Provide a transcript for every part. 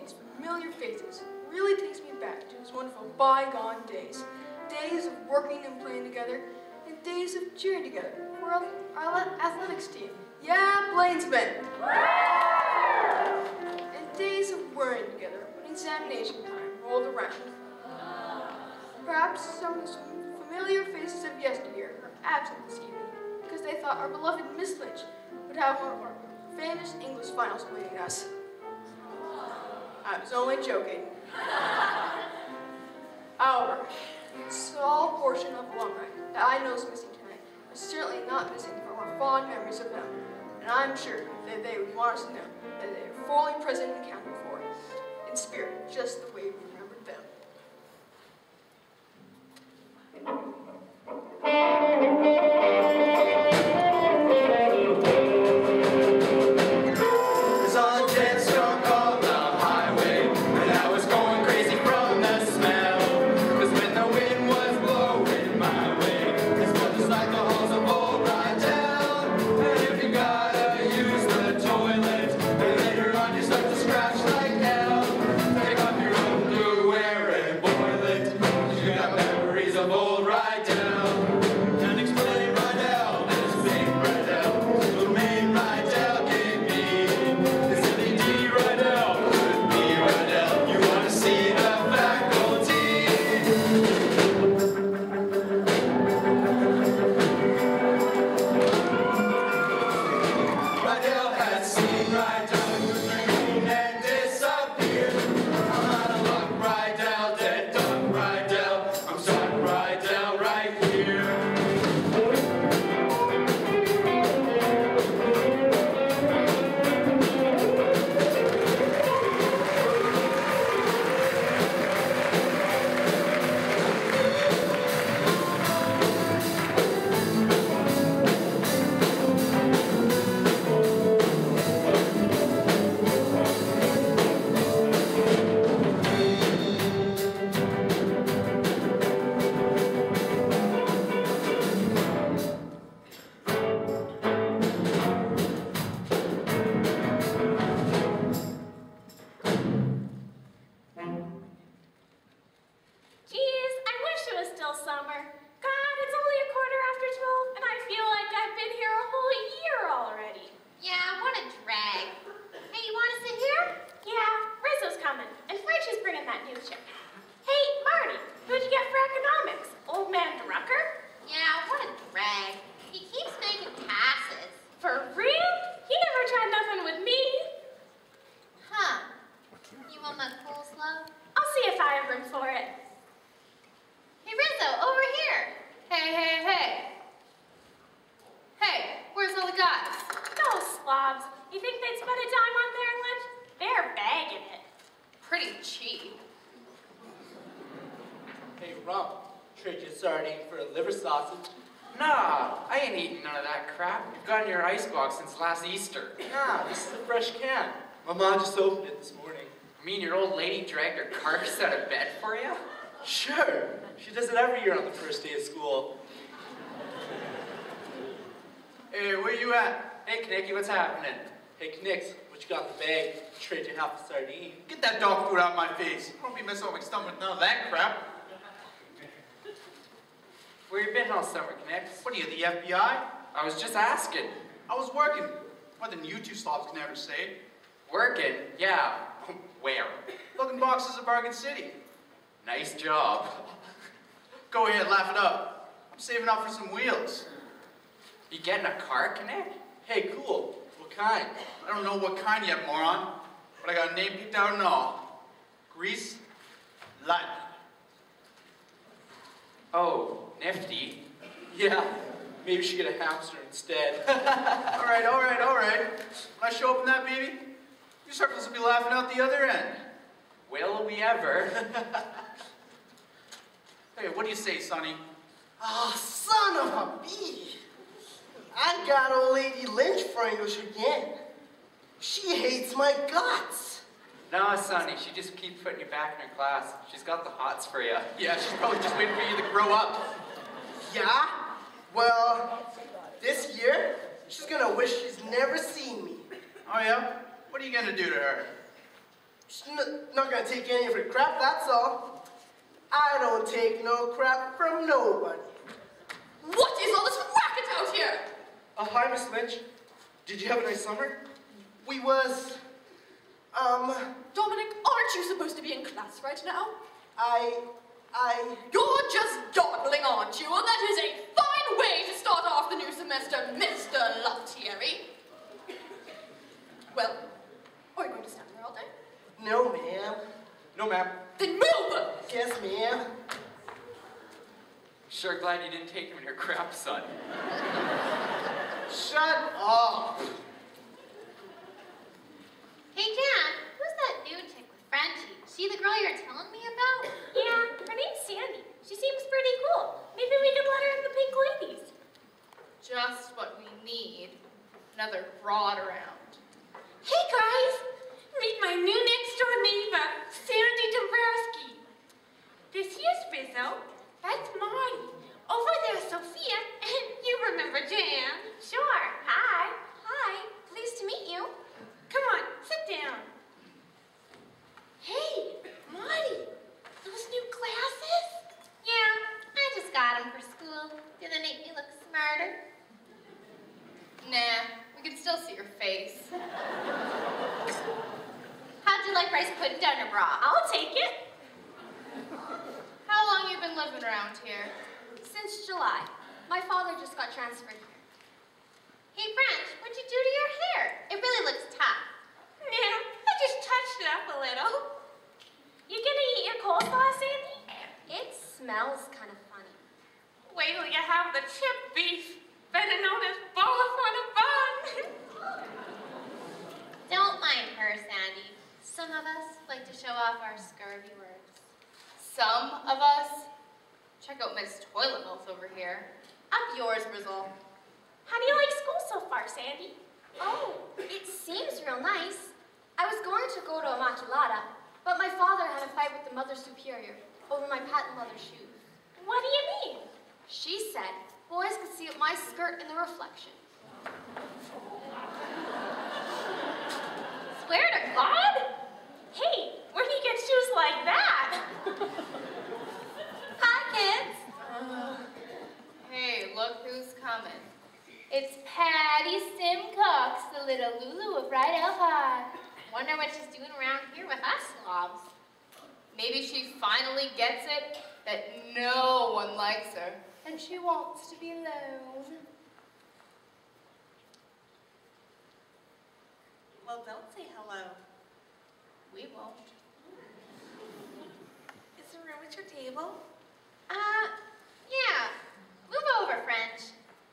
these familiar faces really takes me back to those wonderful bygone days. Days of working and playing together, and days of cheering together for our athletics team. Yeah, Plainsmen! And days of worrying together when examination time rolled around. Perhaps some familiar faces of yesteryear are absent this evening because they thought our beloved Miss Lynch would have one of our famous English finals awaiting us. I was only joking. However, a small portion of alumni that I know is missing tonight is certainly not missing from our fond memories of them, and I'm sure that they would want us to know that they are fully present and accounted for in spirit, just the way we remembered them. Since last Easter. Nah, this is a fresh can. My mom just opened it this morning. You mean your old lady dragged her carcass out of bed for you? Sure. She does it every year on the first day of school. Hey, where you at? Hey, Knicky, what's happening? Hey, Knicks, what you got in the bag? Trade you half a sardine. Get that dog food out of my face. I don't be messing up my stomach with none of that crap. Where you been all summer, Knicks? What are you, the FBI? I was just asking. I was working. More than you two slobs can ever say. Working? Yeah. Where? Looking boxes of Bargain City. Nice job. Go ahead, laugh it up. I'm saving up for some wheels. You getting a car, Knick? Hey, cool. What kind? I don't know what kind yet, moron. But I got a name picked out and all. Grease Lightning. Oh, nifty. Yeah. Maybe you should get a hamster instead. all right. When I show up in that baby, you circles will be laughing out the other end. Will we ever? Hey, what do you say, Sonny? Oh, son of a bee! I got old lady Lynch for English again. She hates my guts. No, Sonny, she just keeps putting you back in her class. She's got the hots for you. Yeah, she's probably just waiting for you to grow up. Yeah? Well, this year, she's gonna wish she's never seen me. Oh yeah? What are you gonna do to her? She's not gonna take any of her crap, that's all. I don't take no crap from nobody. What is all this racket out here? Hi, Miss Lynch. Did you have a nice summer? We was, Dominic, aren't you supposed to be in class right now? You're just dawdling, aren't you? Well, that is a fine way to start off the new semester, Mr. Luftieri. Well, are you going to stand there all day? No, ma'am. No, ma'am. Then move! Yes, ma'am. Sure glad you didn't take him in your crap, son. Shut up. Hey, Jan, who's that new chick with Frenchie? She the girl you're telling me about? Yeah, her name's Sandy. She seems pretty cool. Maybe we could let her in the Pink Ladies. Just what we need. Another broad around. Hey, guys! Meet my new next-door neighbor, Sandy Dombrowski. This here's Rizzo. That's Marty. Over there's Sophia, and you remember Jan. Sure. Hi. Hi. Pleased to meet you. Come on, sit down. Hey, Marty, those new glasses? Yeah, I just got them for school. Do they make me look smarter? Nah, we can still see your face. How'd you like rice pudding down your bra? I'll take it. How long you been living around here? Since July. My father just got transferred here. Hey, French, what'd you do to your hair? It really looks tough. Yeah, I just touched it up a little. You gonna eat your coleslaw, Sandy? It smells kind of funny. Wait till you have the chip beef, better known as both on a bun. Don't mind her, Sandy. Some of us like to show off our scurvy words. Some of us? Check out Miss Toilet Mouth over here. Up yours, Brizzle. How do you like school so far, Sandy? Oh, it seems real nice. I was going to go to Immaculata, but my father had a fight with the Mother Superior over my patent leather shoes. What do you mean? She said boys could see my skirt in the reflection. Swear to God? Hey, where do you get shoes like that? Hi, kids. Hey, look who's coming. It's Patty Simcox, the little Lulu of Rydell High. Wonder what she's doing around here with us slobs. Maybe she finally gets it that no one likes her. And she wants to be alone. Well, don't say hello. We won't. Is the room at your table? Yeah. Move over, French.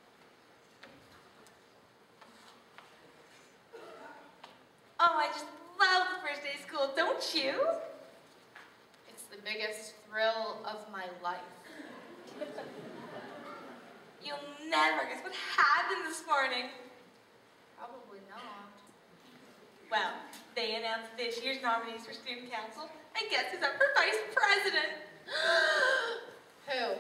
Oh, I just love the first day of school, don't you? It's the biggest thrill of my life. You'll never guess what happened this morning. Probably not. Well, they announced this year's nominees for student council, and guess who's up for vice president? Who?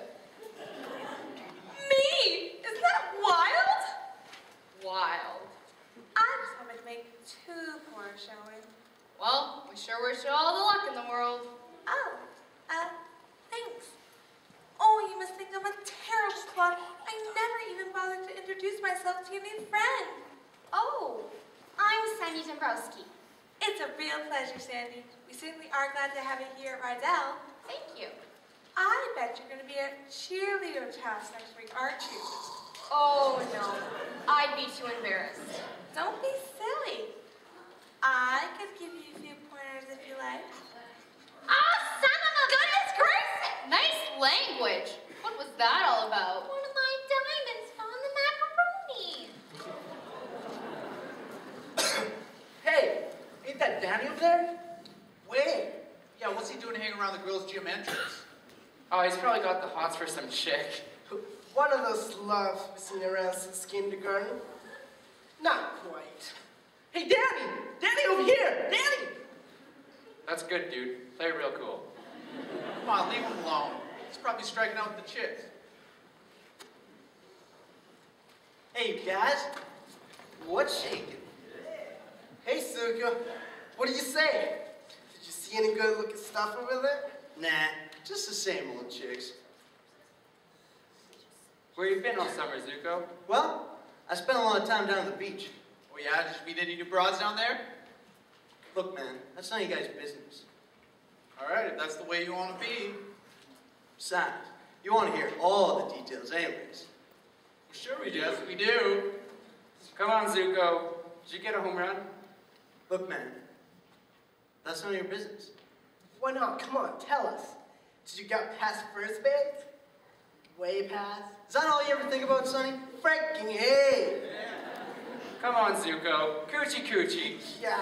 Me! Isn't that wild? Wild. I just wanted to make too poor a showing. Well, we sure wish you all the luck in the world. Oh, thanks. Oh, you must think I'm a terrible clod. I never even bothered to introduce myself to your new friend. Oh, I'm Sandy Dombrowski. It's a real pleasure, Sandy. We certainly are glad to have you here at Rydell. Thank you. I bet you're going to be a cheerleader of house next week, aren't you? Oh, no. I'd be too embarrassed. Don't be silly. I could give you a few pointers if you like. Ah, son of a goodness gracious! Nice language. What was that all about? One of my diamonds fell in the macaroni. Hey, ain't that Danny over there? Where? Yeah, what's he doing hanging around the girls' gym entrance? Oh, he's probably got the hots for some chick. One of those slobs we've seen around since kindergarten. Not quite. Hey, Danny! Danny over here! Danny! That's good, dude. Play real cool. Come on, leave him alone. He's probably striking out with the chicks. Hey, guys. What's shaking? Hey, Suka. What do you say? See any good-looking stuff over there? Nah, just the same old chicks. Where you been all summer, Zuko? Well, I spent a lot of time down at the beach. Oh yeah, did you meet any new broads down there? Look, man, that's none of you guys' business. All right, if that's the way you want to be. Besides, you want to hear all the details anyways. Sure we do. Yes, we do. Come on, Zuko. Did you get a home run? Look, man, that's none of your business. Why not? Come on, tell us. Did you get past first base? Way past? Is that all you ever think about, Sonny? Freaking hey! Come on, Zuko. Coochie coochie. Yeah.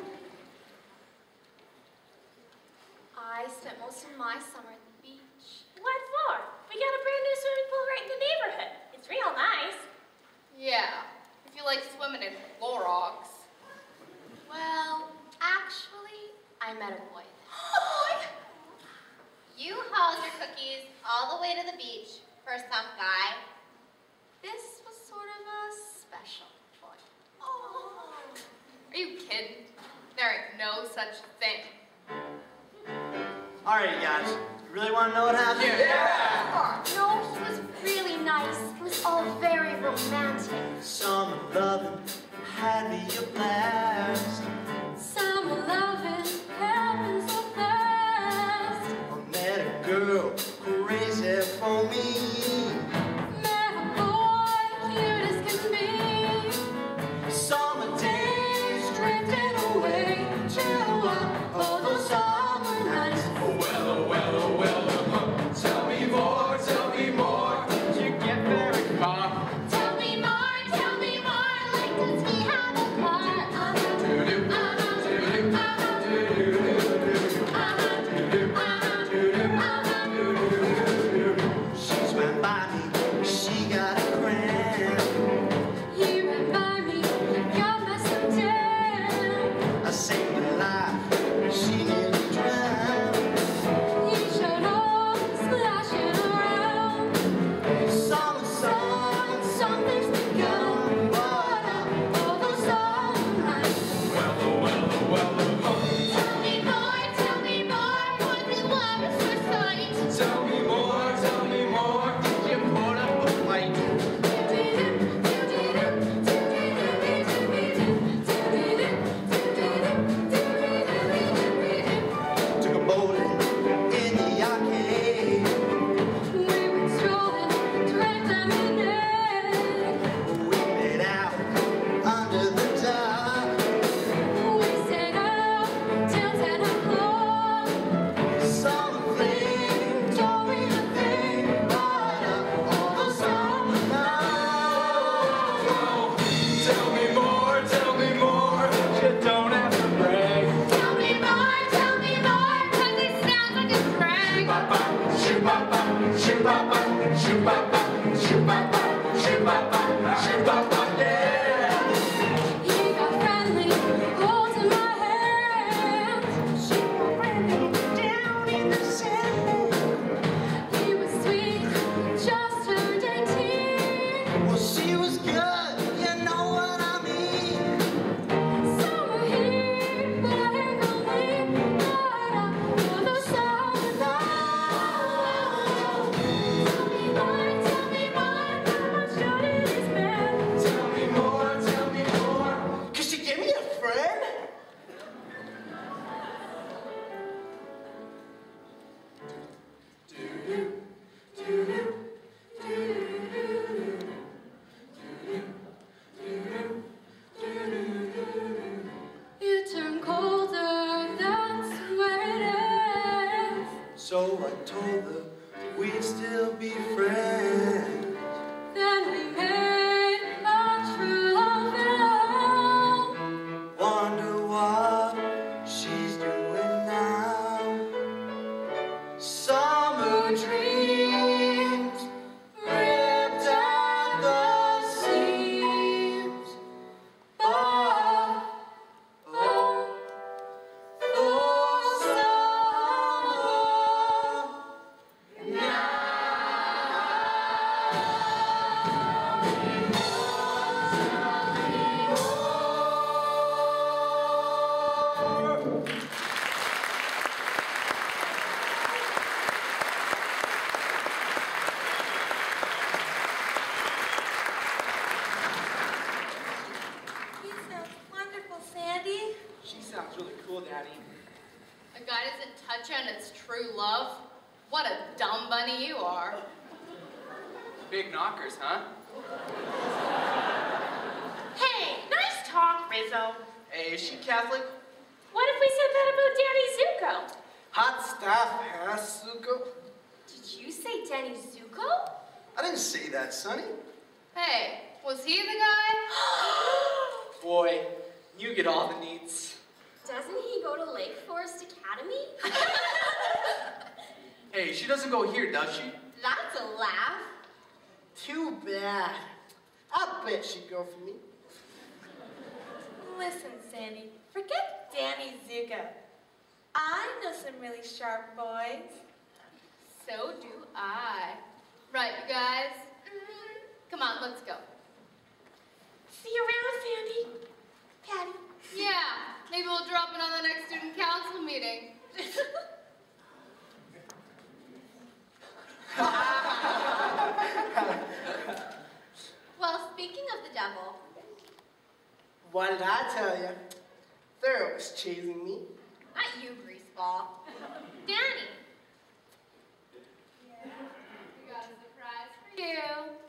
I spent most of my summer at the beach. What for? We got a brand new swimming pool right in the neighborhood. It's real nice. Yeah, if you like swimming in Clorox. Well, actually, I met a boy. You hauled your cookies all the way to the beach for some guy. This was sort of a special boy. Are you kidding? There ain't no such thing. All right, you guys, you really want to know what happened? Yeah! No, he was really nice. It was all very romantic. Summer loving had me a blast. Summer loving happened so fast. I met a girl crazy for me. Met a boy, cute as can be. Summer days drifting away to all those summer nights. Tell me more, tell me more. Did you get there in car? Tell me more, like does he have a car? She's went by me, she got a cramp. He ran by me, got myself down. I saved her life, she nearly drowned. He showed off, splashing around. Summer sun, Something's begun, but all those summer nights. Tell me more, was it love at first sight? Tell me more. Did you put up a fight? took a bowling in the arcade. We went strolling, drank lemonade. We made out under the dark. We stayed out till 10 o'clock. Summer flame told me to think about all those summer nights. Tell me more. You don't have to brag. Tell me more, 'cause it sounds like a drag. He got friendly, holding my hand. She ran me down in the sand. He was sweet, just turned 18. Well, she was good, you know what I mean. Summer heat, but I ain't lonely. But all those summer nights. Tell me more, how much should it is bad? Tell me more. Could she give me a friend? You turn colder, that's where it is. So I told her we'd still be friends. Then we made a true love vow. Wonder what she's doing now. Summer dreams ripped at the seams. But oh, summer night. touch you and it's true love? What a dumb bunny you are. Big knockers, huh? Hey, nice talk, Rizzo. Hey, is she Catholic? What if we said that about Danny Zuko? Hot stuff, huh, Zuko? Did you say Danny Zuko? I didn't say that, Sonny. Hey, was he the guy? Boy, you get all the needs. Doesn't he go to Lake Forest Academy? Hey, she doesn't go here, does she? That's a laugh. Too bad. I bet she'd go for me. Listen, Sandy, forget Danny Zuko. I know some really sharp boys. So do I. Right, you guys? Come on, let's go. See you around, Sandy. Patty. Yeah, maybe we'll drop in on the next student council meeting. Well, speaking of the devil, What did I tell you? Thurl was chasing me. not you, greaseball. Danny. We got a surprise for you.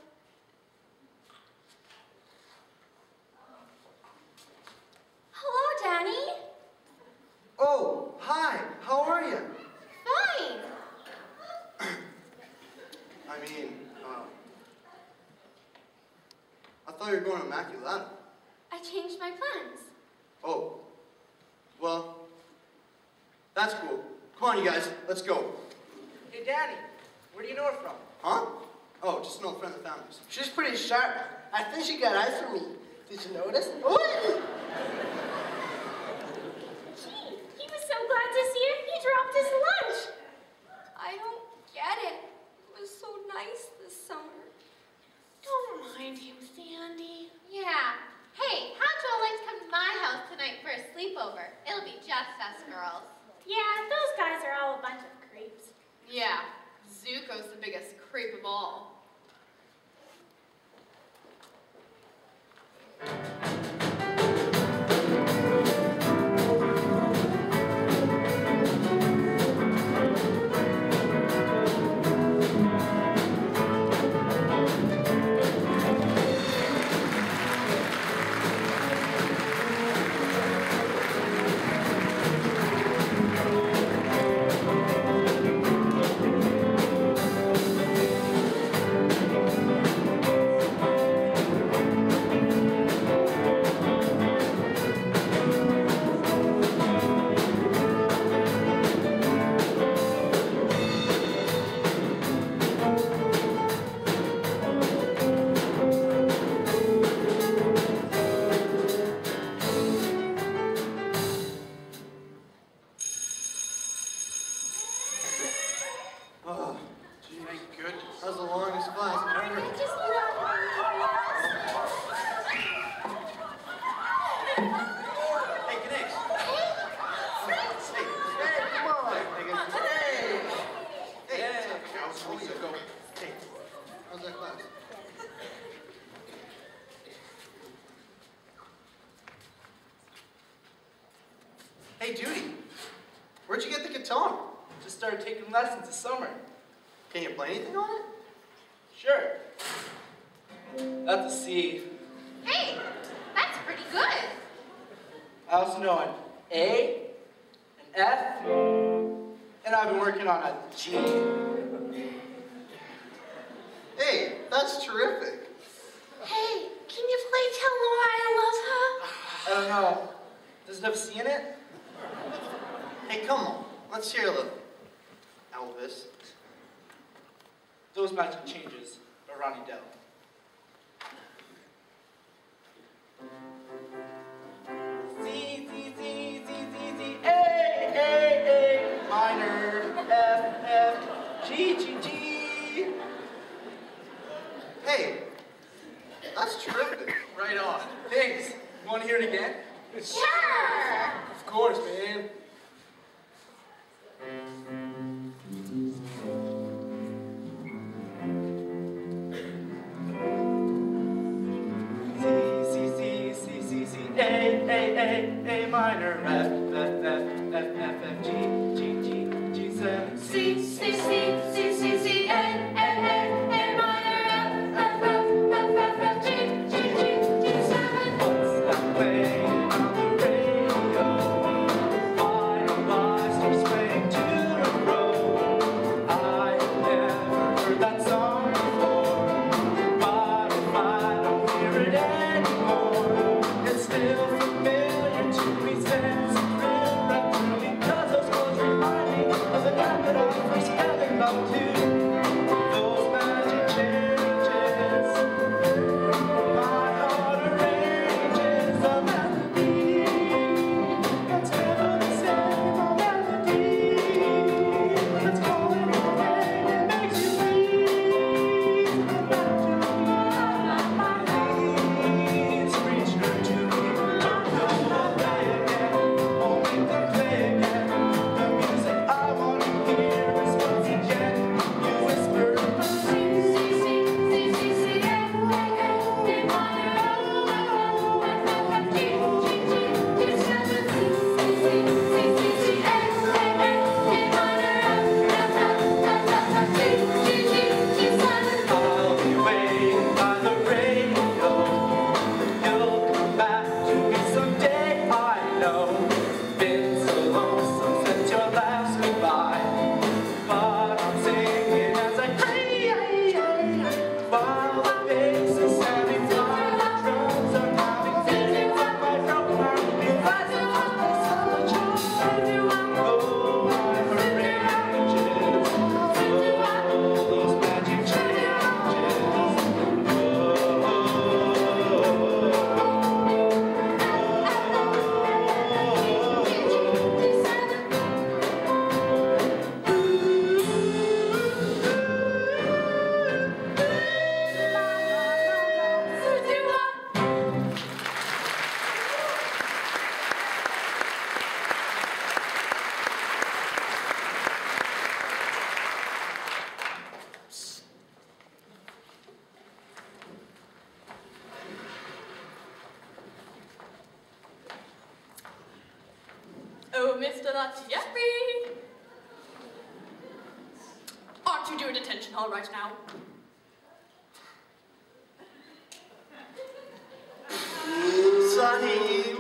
Hello, Danny. Oh, hi. How are you? Fine. I mean, I thought you were going to Immaculata. I changed my plans. Oh, well, that's cool. Come on, you guys, let's go. Hey, Danny, where do you know her from? Huh? Oh, just an old friend of the family's. She's pretty sharp. I think she got eyes for me. Did you notice? Oh! Gee, he was so glad to see her, he dropped his lunch. I don't get it. It was so nice this summer. Don't mind him, Sandy. Yeah. Hey, how'd you all like to come to my house tonight for a sleepover? It'll be just us girls. Yeah, those guys are all a bunch of creeps. Yeah, Zuko's the biggest creep of all. Oh, gee, thank goodness. That was the longest class ever. Hey, Ganesh. Hey, come on. Hey. Hey, go. Hey, how's that class? Hey, Judy, where'd you get the guitar? Just started taking lessons this summer. Can you play anything on it? Sure. That's a C. Hey, that's pretty good. I also know an A, an F, and I've been working on a G. Hey, that's terrific. Hey, can you play Tell Laura I Love Her? I don't know. Does it have C in it? Hey, come on. Let's hear a little. Elvis. Those Magic Changes by Ronnie Dell. C, C, C, C, C, C, A, minor, F, F, G, G, G. Hey, that's terrific. Right on. Thanks. You want to hear it again? Sure. Of course, man. C, C, C, C, Oh, Mr. Latieri! Aren't you doing detention hall right now? Sonny.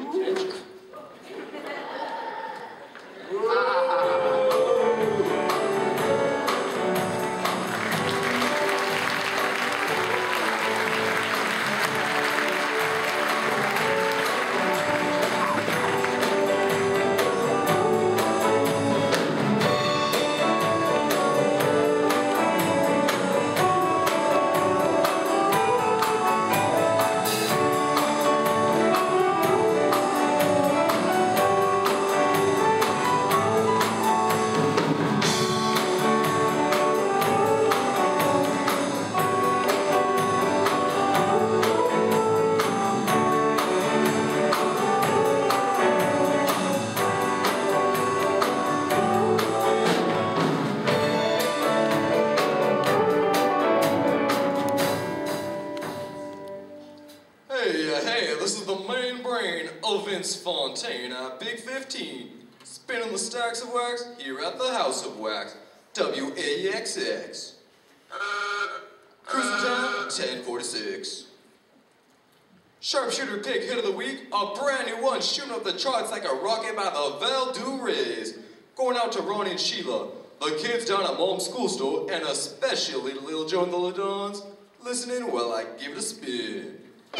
Hey, this is the main brain of Vince Fontaine at Big 15. Spinning the stacks of wax here at the House of Wax, WAXX. Cruising time, 1046. Sharpshooter pick hit of the week, a brand new one shooting up the charts like a rocket by the Val du Rez. Going out to Ronnie and Sheila, the kids down at Mom's school store, and especially Little Joe and the Ladons. Listening while I give it a spin.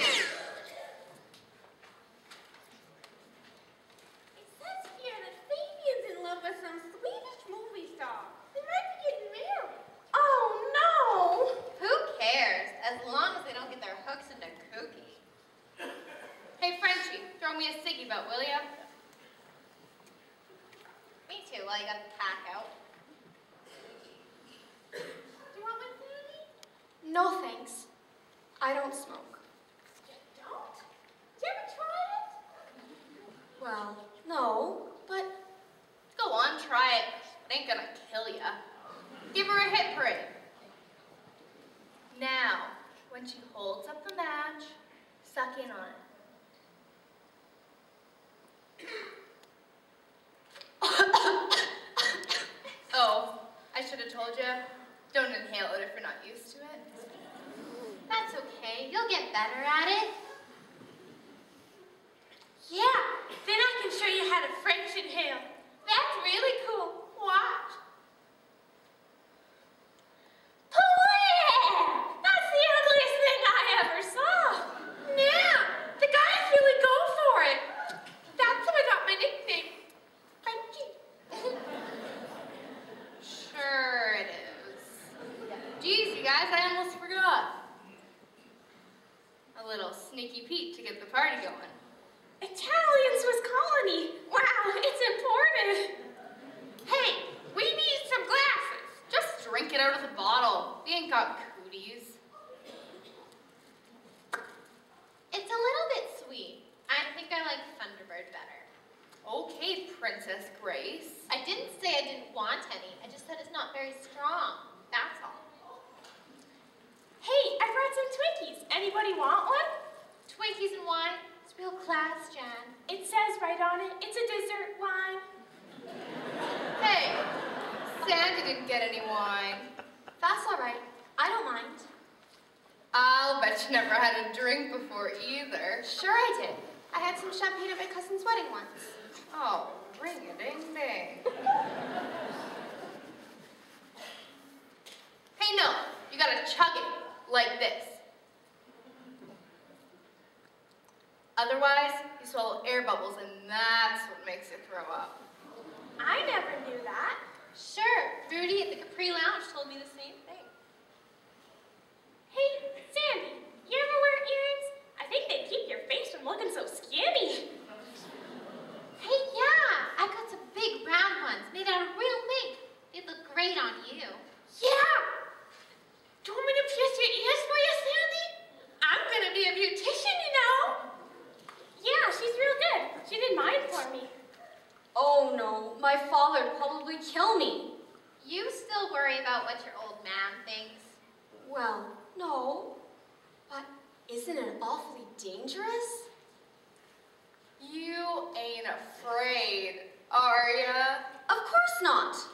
Will ya? Me too, while you got the pack out. Do you want one, Sandy? No, thanks. I don't smoke. You don't? Did you ever try it? Well, no, but... Go on, try it. It ain't gonna kill ya. Give her a hit parade. Now, when she holds up the match, suck in on it. Oh, have told you. Don't inhale it if you're not used to it. That's okay. You'll get better at it. Yeah, then I can show you how to French inhale. That's really cool. Watch. Pouah! That's the ugliest thing I ever saw. Now, the guys really go for it. That's how I got my nickname. Frenchie. Sure it is. Geez, you guys, I almost forgot. A little sneaky Pete to get the party going. Italian Swiss colony. Wow, it's imported. Hey, we need some glasses. Just drink it out of the bottle. We ain't got cooties. It's a little bit sweet. I think I like Thunderbird better. Okay, Princess Grace. I didn't say I didn't want any. I just said it's not very strong. That's all. Hey, I brought some Twinkies. Anybody want one? Twinkies and wine? It's real class, Jan. It says right on it, it's a dessert wine. Hey, Sandy didn't get any wine. That's all right. I don't mind. I'll bet you never had a drink before either. Sure I did. I had some champagne at my cousin's wedding once. Oh, ring-a-ding-ding. Hey, no, you gotta chug it like this. Otherwise, you swallow air bubbles and that's what makes you throw up. I never knew that. Sure, Rudy at the Capri Lounge told me the same thing. Hey, Sandy, you ever wear earrings? I think they keep your face from looking so skinny. Hey, yeah, I got some big round ones made out of real mink. They'd look great on you. Yeah! Do you want me to pierce your ears for you, Sandy? I'm gonna be a beautician, you know. Yeah, she's real good. She did mine for me. Oh no, my father'd probably kill me. You still worry about what your old man thinks? Well, no. But isn't it awfully dangerous? You ain't afraid, are ya? Of course not.